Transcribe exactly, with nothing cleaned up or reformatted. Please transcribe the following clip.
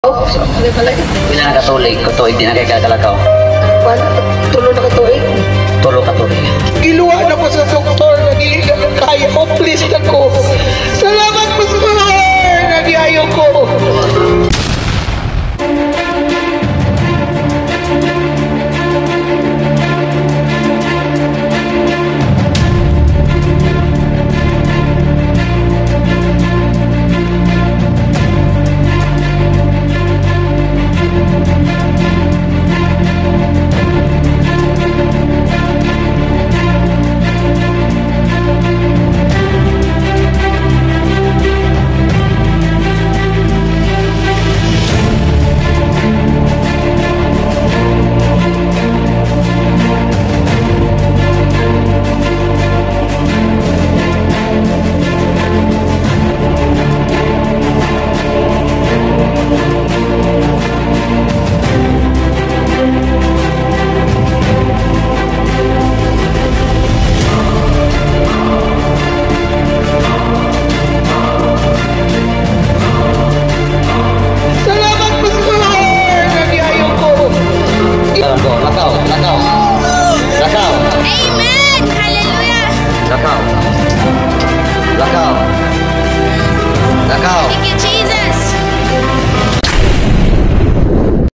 Oh, so ano pala yun? Pila na katulig, katuig din na kay kakalakaw. Paano? Tulo na katuig? Tulo katuig. Giluwa na ko sa doktor, nagili na ng kaya ko, please na ko. Salamat po sa mga nagyayo ko. Lakaw. Lakaw.